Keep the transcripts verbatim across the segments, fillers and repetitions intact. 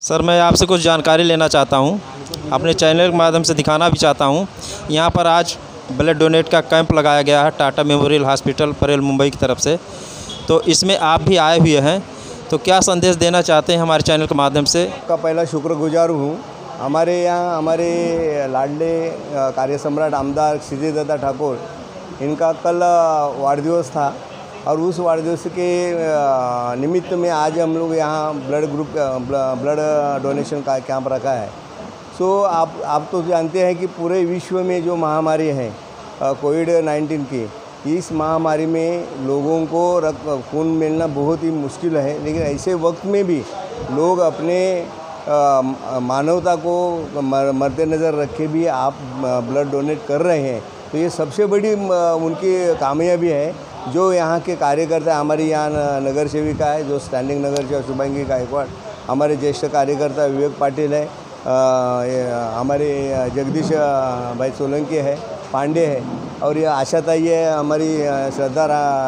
Sir, मैं आपसे कुछ जानकारी लेना चाहता हूँ, अपने चैनल के माध्यम से दिखाना भी चाहता हूँ। यहाँ पर आज ब्लड डोनेट का कैंप लगाया गया है टाटा मेमोरियल हॉस्पिटल परेल मुंबई की तरफ से। तो इसमें आप भी आए हुए हैं, तो क्या संदेश देना चाहते हैं हमारे चैनल के माध्यम से? का पहला शुक्रगुजार हूँ। हमारे यहाँ हमारे लाडले कार्य सम्राट आमदार क्षितिज दादा ठाकुर, इनका कल वाढदिवस था और उस वाढदिवस के निमित्त में आज हम लोग यहाँ ब्लड ग्रुप ब्लड डोनेशन का कैंप रखा है। सो आप आप तो जानते हैं कि पूरे विश्व में जो महामारी है कोविड नाइन्टीन की, इस महामारी में लोगों को रक्त खून मिलना बहुत ही मुश्किल है, लेकिन ऐसे वक्त में भी लोग अपने मानवता को मद्दे नज़र रखे भी आप ब्लड डोनेट कर रहे हैं। तो ये सबसे बड़ी उनकी कामयाबी है। जो यहाँ के कार्यकर्ता, हमारी यहाँ नगर सेविका है जो स्टैंडिंग नगर से शुभांगी गायकवाड़, हमारे ज्येष्ठ कार्यकर्ता विवेक पाटिल है, हमारे जगदीश भाई सोलंकी है, पांडे है, और ये आशा ताई है, हमारी श्रद्धा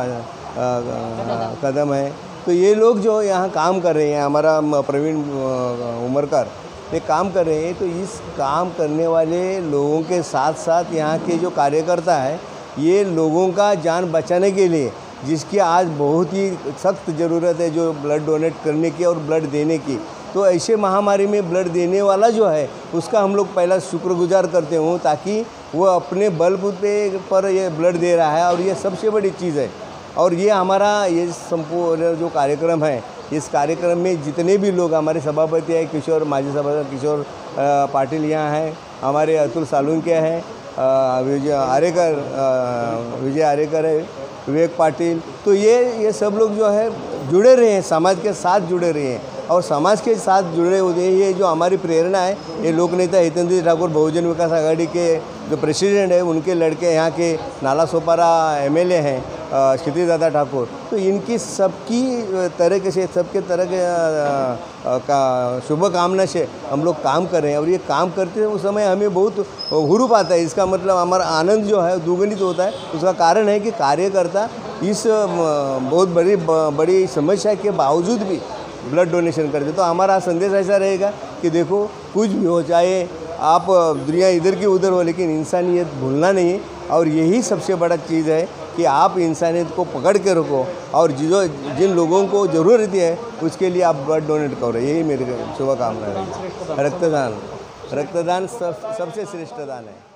कदम है। तो ये लोग जो यहाँ काम कर रहे हैं, हमारा प्रवीण उमरकर, ये काम कर रहे हैं। तो इस काम करने वाले लोगों के साथ साथ यहाँ के जो कार्यकर्ता है, ये लोगों का जान बचाने के लिए, जिसकी आज बहुत ही सख्त ज़रूरत है जो ब्लड डोनेट करने की और ब्लड देने की, तो ऐसे महामारी में ब्लड देने वाला जो है उसका हम लोग पहला शुक्रगुजार करते हूँ, ताकि वो अपने बलबूते पर ये ब्लड दे रहा है और ये सबसे बड़ी चीज़ है। और ये हमारा ये संपूर्ण जो कार्यक्रम है, इस कार्यक्रम में जितने भी लोग, हमारे सभापति हैं किशोर, माजी सभापति किशोर पाटिल यहाँ हैं, हमारे अतुल सालुंके हैं, विजय आरेकर विजय आरेकर है, विवेक पाटिल, तो ये ये सब लोग जो है जुड़े रहे हैं, समाज के साथ जुड़े रहे हैं और समाज के साथ जुड़े हुए हैं। ये जो हमारी प्रेरणा है, ये लोक नेता हितेंद्र ठाकुर बहुजन विकास आघाड़ी के जो प्रेसिडेंट है, उनके लड़के यहाँ के नाला सोपारा एमएलए हैं क्षितिज दादा ठाकुर, तो इनकी सबकी तरह से सबके तरह के का शुभकामना से हम लोग काम कर रहे हैं। और ये काम करते हैं उस समय हमें बहुत हुरूप आता है। इसका मतलब हमारा आनंद जो है दुगुनित होता है। उसका कारण है कि कार्यकर्ता इस बहुत बड़ी बड़ी समस्या के बावजूद भी ब्लड डोनेशन करते। तो हमारा संदेश ऐसा रहेगा कि देखो, कुछ भी हो, चाहे आप दुनिया इधर की उधर हो, लेकिन इंसानियत भूलना नहीं है। और यही सबसे बड़ा चीज़ है कि आप इंसानियत को पकड़ के रखो और जो जिन लोगों को ज़रूरत है उसके लिए आप ब्लड डोनेट करो। यही मेरी शुभकामना है। रक्तदान रक्तदान सब सबसे श्रेष्ठ दान है।